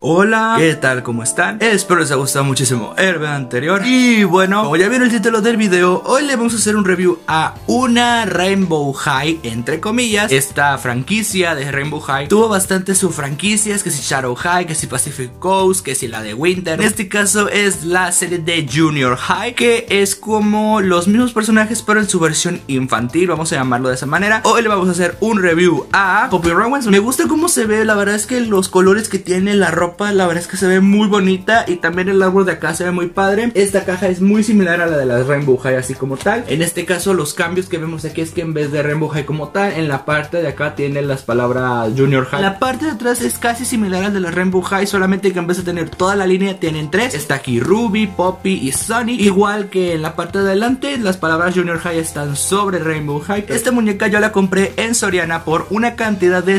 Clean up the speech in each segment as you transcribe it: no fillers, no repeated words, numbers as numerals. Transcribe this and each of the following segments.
Hola, ¿qué tal? ¿Cómo están? Espero les haya gustado muchísimo el video anterior. Y bueno, como ya vieron el título del video, hoy le vamos a hacer un review a una Rainbow High, entre comillas. Esta franquicia de Rainbow High tuvo bastantes subfranquicias, que si Shadow High, que si Pacific Coast, que si la de Winter. En este caso es la serie de Junior High, que es como los mismos personajes pero en su versión infantil, vamos a llamarlo de esa manera. Hoy le vamos a hacer un review a Poppy Romance. Me gusta cómo se ve, la verdad es que los colores que tiene la ropa, la verdad es que se ve muy bonita. Y también el árbol de acá se ve muy padre. Esta caja es muy similar a la de la Rainbow High, así como tal. En este caso los cambios que vemos aquí es que en vez de Rainbow High como tal, en la parte de acá tiene las palabras Junior High. La parte de atrás es casi similar al de la Rainbow High, solamente que en vez de tener toda la línea tienen tres. Está aquí Ruby, Poppy y Sunny. Igual que en la parte de adelante, las palabras Junior High están sobre Rainbow High. Esta muñeca yo la compré en Soriana por una cantidad de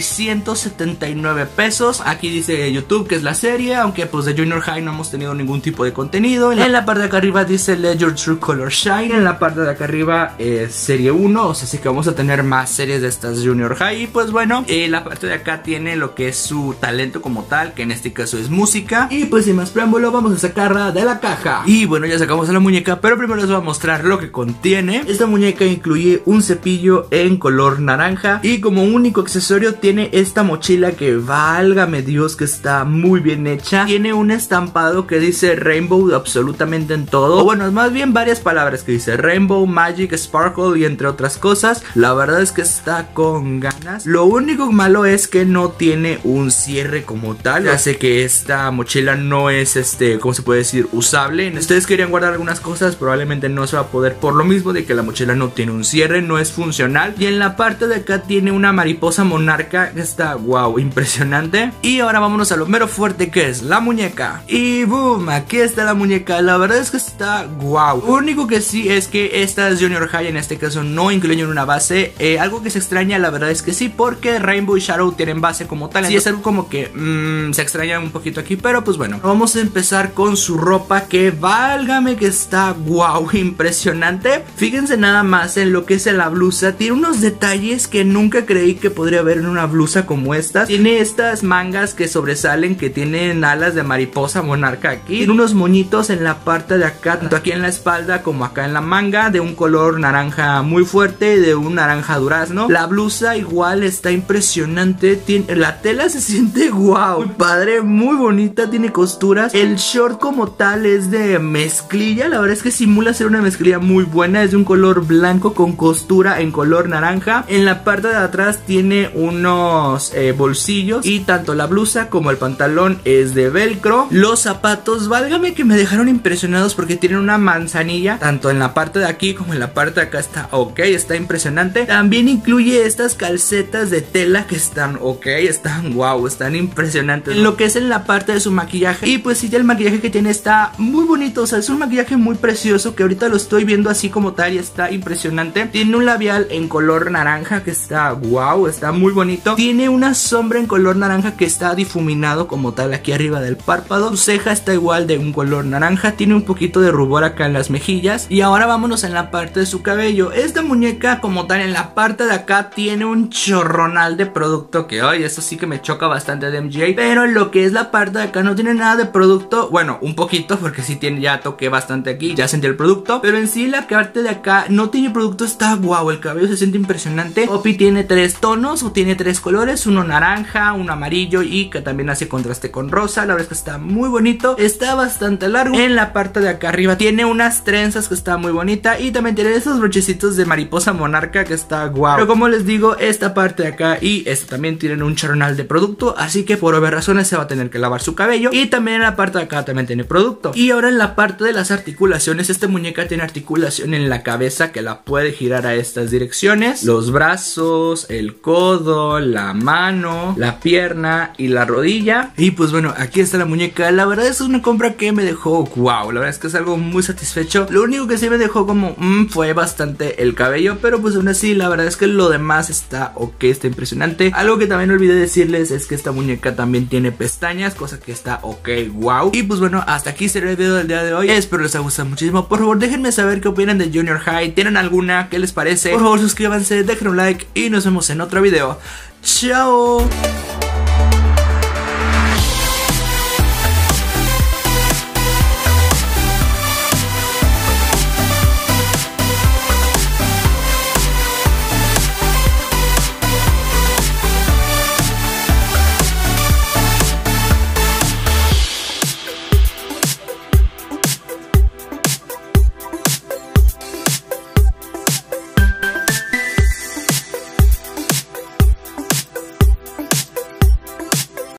679 pesos. Aquí dice YouTube que es la serie, aunque pues de Junior High no hemos tenido ningún tipo de contenido. En la parte de acá arriba dice Let Your True Color Shine. En la parte de acá arriba es serie 1, o sea, sí que vamos a tener más series de estas Junior High. Y pues bueno, la parte de acá tiene lo que es su talento como tal, que en este caso es música. Y pues sin más preámbulo, vamos a sacarla de la caja. Y bueno, ya sacamos a la muñeca, pero primero les voy a mostrar lo que contiene. Esta muñeca incluye un cepillo en color naranja, y como único accesorio tiene esta mochila que, válgame Dios, que está muy bien hecha. Tiene un estampado que dice Rainbow absolutamente en todo, o bueno, más bien varias palabras que dice Rainbow, Magic, Sparkle y entre otras cosas. La verdad es que está con ganas. Lo único malo es que no tiene un cierre como tal. Ya sé que esta mochila no es ¿cómo se puede decir? Usable. Ustedes querían guardar algunas cosas, probablemente no se va a poder por lo mismo de que la mochila no tiene un cierre, no es funcional. Y en la parte de acá tiene una mariposa monarca que está wow, impresionante. Y ahora vámonos a lo mero fuerte, que es la muñeca. Y boom, aquí está la muñeca. La verdad es que está wow. Lo único que sí es que estas Junior High en este caso no incluyen una base. Algo que se extraña, la verdad es que sí, porque Rainbow y Shadow tienen base como tal. Sí, es algo como que se extraña un poquito aquí, pero pues bueno, vamos a empezar con su ropa, que válgame que está wow, impresionante. Fíjense nada más en lo que es la blusa. Tiene unos detalles que nunca creí que podría haber en una blusa como esta. Tiene estas mangas que sobresalen, que tienen alas de mariposa monarca aquí. Tiene unos moñitos en la parte de acá, tanto aquí en la espalda como acá en la manga, de un color naranja muy fuerte, de un naranja durazno. La blusa igual está impresionante. La tela se siente wow, muy padre, muy bonita, tiene costuras. El short como tal es de mezclilla. La verdad es que simula ser una mezclilla muy buena. Es de un color blanco con costura en color naranja. En la parte de atrás tiene unos bolsillos, y tanto la blusa como el pantalón es de velcro. Los zapatos, válgame que me dejaron impresionados porque tienen una manzanilla tanto en la parte de aquí como en la parte de acá. Está ok, está impresionante. También incluye estas calcetas de tela que están ok, están wow, están impresionantes. En lo que es en la parte de su maquillaje, y pues sí, el maquillaje que tiene está muy bonito, o sea, es un maquillaje muy precioso que ahorita lo estoy viendo así como tal y está impresionante. Tiene un labial en color naranja que está wow, está muy bonito. Tiene una sombra en color naranja que está difuminado como tal aquí arriba del párpado. Su ceja está igual de un color naranja. Tiene un poquito de rubor acá en las mejillas. Y ahora vámonos en la parte de su cabello. Esta muñeca como tal en la parte de acá tiene un chorronal de producto, que hoy eso sí que me choca bastante de MJ. Pero en lo que es la parte de acá no tiene nada de producto. Bueno, un poquito, porque sí tiene, ya toqué bastante aquí, ya sentí el producto. Pero en sí la parte de acá no tiene producto. Está wow, el cabello se siente impresionante. Poppy tiene tres tonos, o tiene tres colores, uno naranja, uno amarillo y que también hace contraste con rosa. La verdad es que está muy bonito, está bastante largo. En la parte de acá arriba tiene unas trenzas que está muy bonita, y también tiene esos brochecitos de mariposa monarca que está guau. Pero como les digo, esta parte de acá y esta también tienen un chornal de producto, así que por obvias razones se va a tener que lavar su cabello. Y también en la parte de acá también tiene producto. Y ahora en la parte de las articulaciones, esta muñeca tiene articulación en la cabeza que la puede girar a estas direcciones: los brazos, el codo, la mano, la pierna y la rodilla. Y pues bueno, aquí está la muñeca. La verdad es una compra que me dejó wow, la verdad es que es algo muy satisfecho. Lo único que sí me dejó como fue bastante el cabello, pero pues aún así la verdad es que lo demás está ok, está impresionante. Algo que también olvidé decirles es que esta muñeca también tiene pestañas, cosa que está ok, wow. Y pues bueno, hasta aquí será el video del día de hoy. Espero les haya gustado muchísimo. Por favor déjenme saber qué opinan de Junior High. ¿Tienen alguna? ¿Qué les parece? Por favor suscríbanse, dejen un like y nos vemos en otro video. ¡Chao!